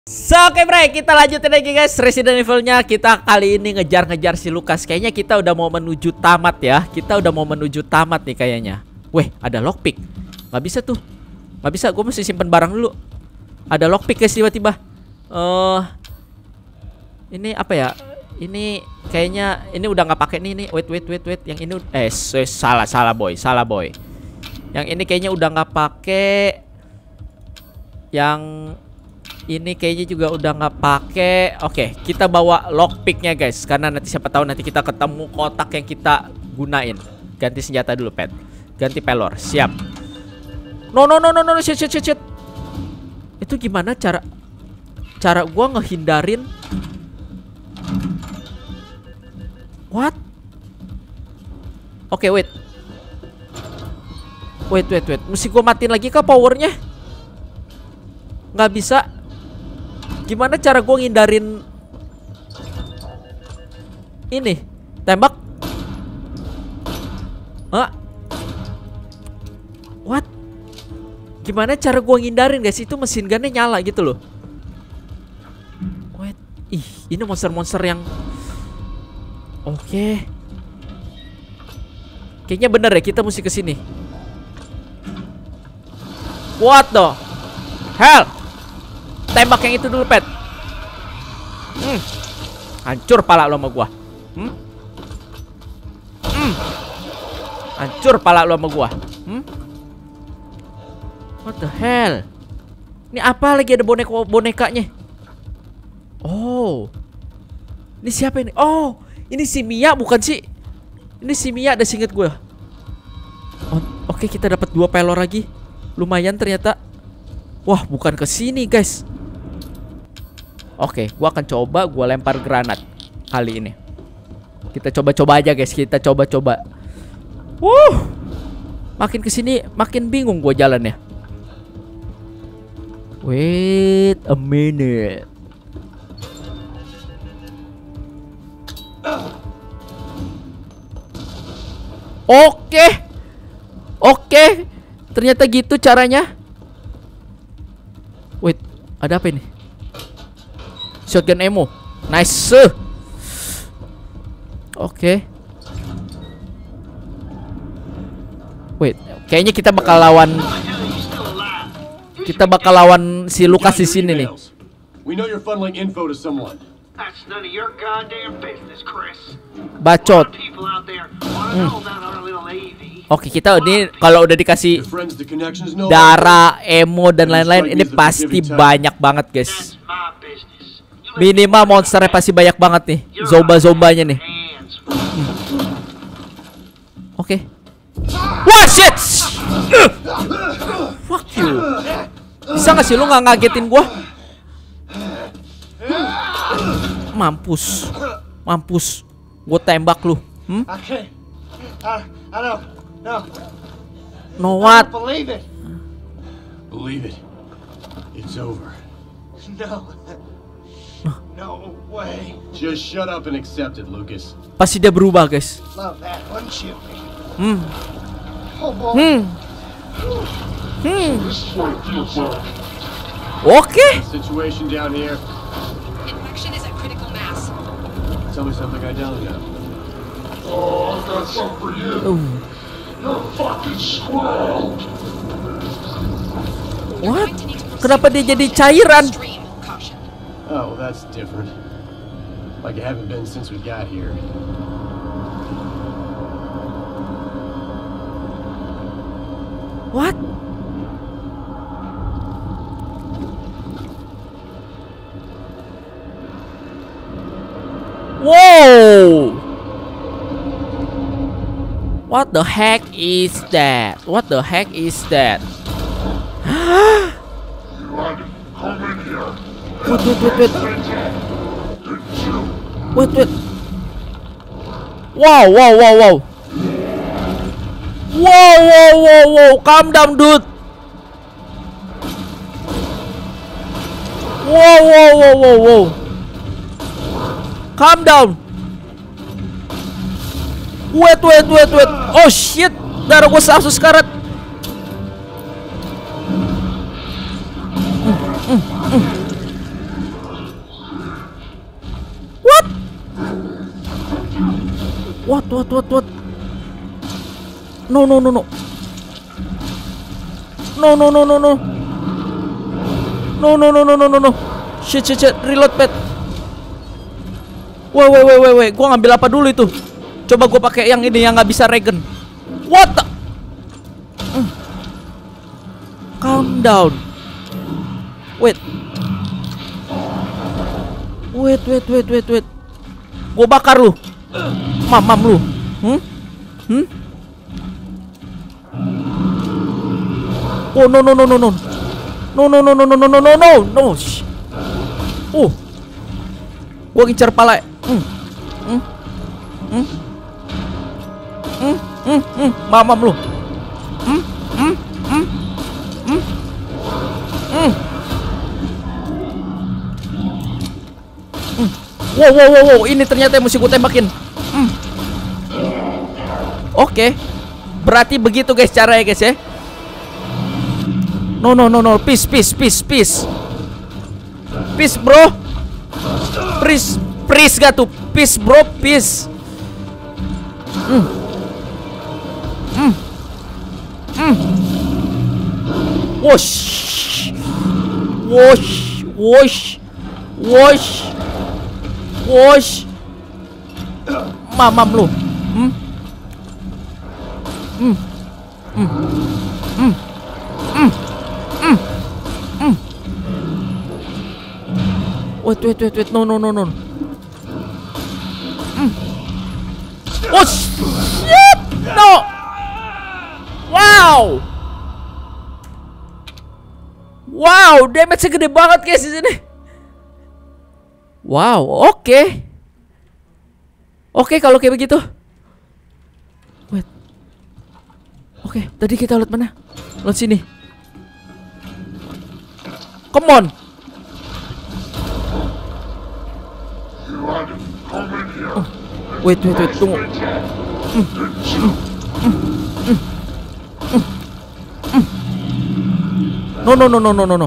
Oke bre, kita lanjutin lagi guys Resident Evil-nya. Kita kali ini ngejar-ngejar si Lucas. Kayaknya kita udah mau menuju tamat ya. Kita udah mau menuju tamat nih kayaknya. Weh, ada lockpick. Gak bisa tuh. Gak bisa, gue mesti simpen barang dulu. Ada lockpick guys tiba-tiba. Ini apa ya? Ini kayaknya ini udah nggak pakai nih. Wait. Yang ini salah boy. Yang ini kayaknya udah nggak pakai. Yang ini kayaknya juga udah nggak pakai. Oke, kita bawa lockpicknya guys, karena nanti siapa tahu nanti kita ketemu kotak yang kita gunain. Ganti senjata dulu, pet. Ganti pelor, siap. No, shit. Itu gimana cara gua ngehindarin? What? Oke, wait. Mesti gua matiin lagi kah powernya? Nggak bisa. Gimana cara gue ngindarin ini? Tembak? Hah? What? Gimana cara gue ngindarin guys? Itu mesin gunnya nyala gitu loh. Wait. Ih, ini monster-monster yang oke. Kayaknya bener ya, kita mesti kesini. What the hell? Tembak yang itu dulu, pet. Hancur pala lo sama gua. Hancur pala lo sama gua. What the hell? Ini apa lagi ada bonekanya? Oh. Ini siapa ini? Oh, ini si Mia bukan sih? Ini si Mia, ada seinget gue. Oke, kita dapat 2 pelor lagi. Lumayan ternyata. Wah, bukan ke sini, guys. Oke, gua akan coba gua lempar granat kali ini. Kita coba-coba aja, guys. Kita coba-coba. Makin kesini makin bingung gua jalannya. Wait a minute. Oke. Ternyata gitu caranya. Wait, ada apa ini? Shotgun ammo. Nice. Oke. Wait, kayaknya kita bakal lawan si Lucas di sini nih. Bacot. Oke, kita ini kalau udah dikasih darah, ammo dan lain-lain, ini pasti banyak banget, guys. Minimal monsternya pasti banyak banget nih. Zomba-zombanya nih. Oke. Wah, shit. Fuck you. Bisa gak sih lu gak ngagetin gua? Mampus. Gua tembak lu. No, what? Believe it. It's over. No way. Just shut up and accept it, Lucas. Pasti dia berubah, guys. Love that, wouldn't you? Oke. Situation down here. Infection is at critical mass. Tell me something I don't know. Oh, I've got something for you. You're fucking squirrel. What? Kenapa dia jadi cairan? Oh, well, that's different. Like it haven't been since we got here. What? Whoa! What the heck is that? What? Wait. Wow. Calm down, dude. Wow. Calm down. Wait. Oh shit. Darah gue sasus karat. What? No. No. Shit. Reload pet. Wait. Gua ngambil apa dulu itu? Coba gua pakai yang ini yang nggak bisa regen. What the? Calm down. Wait. Gua bakar lu. Mamam lu. Oh no. Gua ngincar pala. Mamam lu. Wow, ini ternyata yang mesti gue tembakin. Oke. Berarti begitu guys caranya guys ya. No. Peace. Peace bro. Please gak tuh. Peace bro, peace. Wash. Mamam lu. Wait. No. Oh shit. No. Wow, damage-nya gede banget guys di sini. Wow, oke. Oke kalau kayak begitu. Wait. Oke, tadi kita lihat mana? Lihat sini. Come on. Wait, tunggu. No.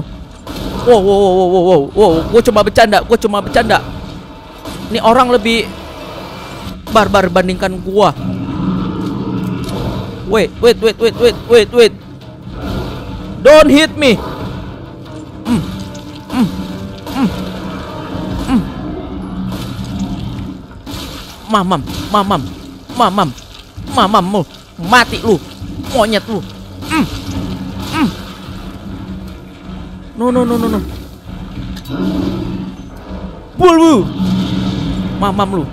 Wow. Gue cuma bercanda. Ini orang lebih barbar bandingkan gua. Wait. Don't hit me. Mamam lu. Mati lu. Monyet lu. No. Bulu. Mamam lu.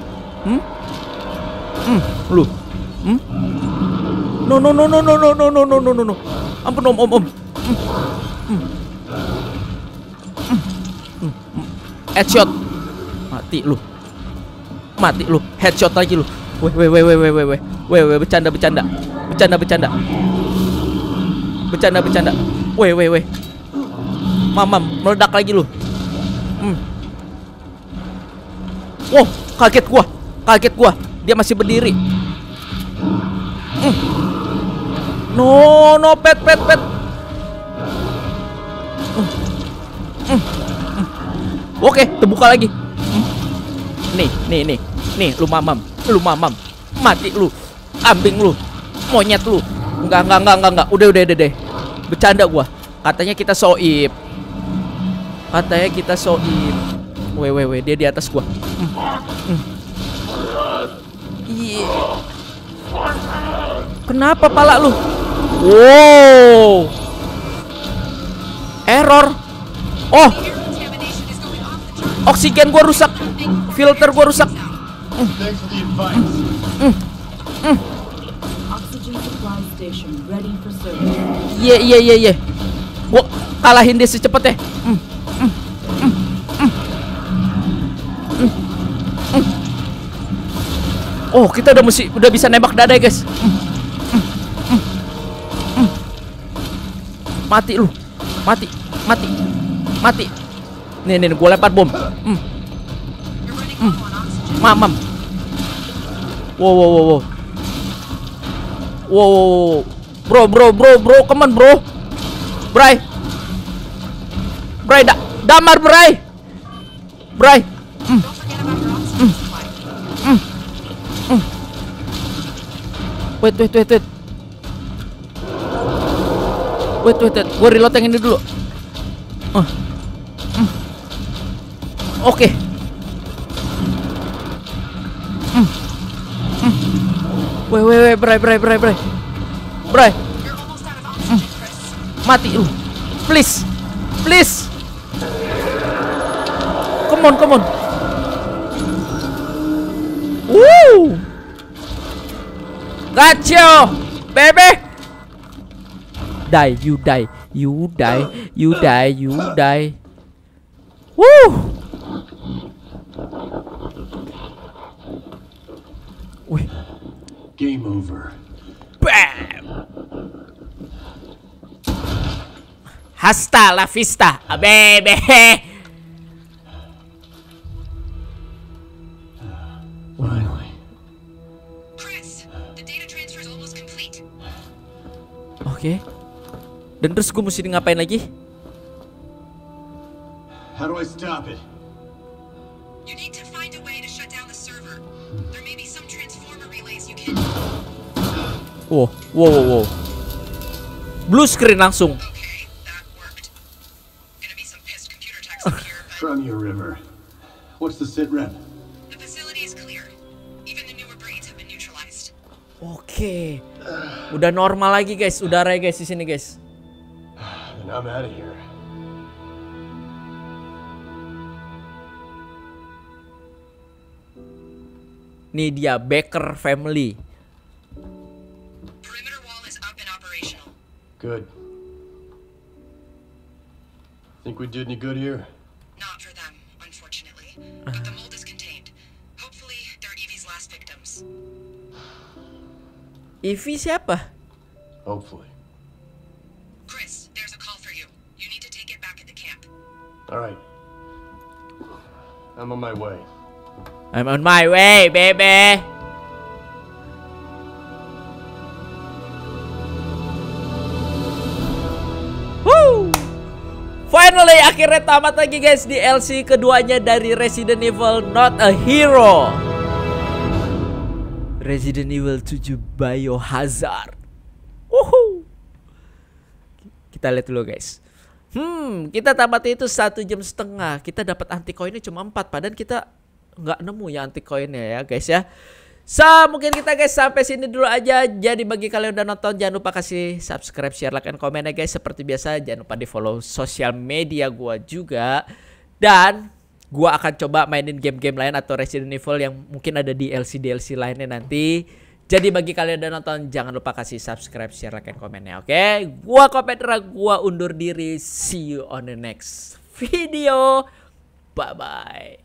Lu. No. Ampun om. Headshot. Mati lu. Headshot lagi lu. Weh, bercanda. Weh. Mamam, meledak lagi lu. Wow, kaget gua. Dia masih berdiri. No, pet. Oke, terbuka lagi. Nih, lu mamam. Mati lu. Ambing lu. Monyet lu. Enggak. Udah deh. Bercanda gua. Katanya kita soib. Weh, dia di atas gua. Yeah. Kenapa pala lu? Wow. Error. Oh. Oksigen gua rusak. Filter gua rusak. Iya. Gua kalahin dia secepatnya. Oh, kita udah bisa nembak dada, guys. Mati lu. Mati. Nih, gua lempar bom. Mamam. Wow. Bro, come on, bro. Bray, damar, Bray. Wait. Gue reload yang ini dulu. Oke. Wait, Bray. You're almost out of oxygen, Chris. Mati lu. Please. Come on. Woo! Gotcha, baby. You die. Woo! Wih. Game over. Bam! Hasta la vista, baby. Finally. Chris, the data transfer is almost complete. Oke. Dan terus gue mesti ngapain lagi? How do I stop it? You need to find a way to shut down the server. There may be some transformer relays you can... Wow. Blue screen langsung. Okay, that worked. Gonna be some pissed computer techs up here, but From your river. What's the sit rep? the facility is clear. Even the newer breeds have been neutralized. Oke. Udah normal lagi guys, udara guys di sini guys. And I'm out of here. Nih dia Baker family. Perimeter wall is up and operational. Good. Think we did any good here? Not for them, unfortunately. But the mold is contained. Hopefully, they're Evie's last victims. Evie siapa? Hopefully. Chris, there's a call for you. You need to take it back at the camp. All right. I'm on my way. I'm on my way, baby. Woo! Finally, akhirnya tamat lagi guys DLC keduanya dari Resident Evil Not a Hero. Resident Evil 7 Biohazard. Woohoo! Kita lihat dulu guys. Kita tamat itu 1,5 jam. Kita dapat anti koinnya cuma 4. Padahal kita nggak nemu ya anti koinnya ya guys ya. So mungkin kita guys sampai sini dulu aja. Jadi bagi kalian udah nonton jangan lupa kasih subscribe, share, like, and comment ya guys. Seperti biasa jangan lupa di follow sosial media gua juga. Dan gua akan coba mainin game-game lain atau Resident Evil yang mungkin ada DLC lainnya nanti. Jadi bagi kalian udah nonton jangan lupa kasih subscribe, share, like, and comment ya. Oke? Gua Kopedra, gua undur diri. See you on the next video. Bye bye.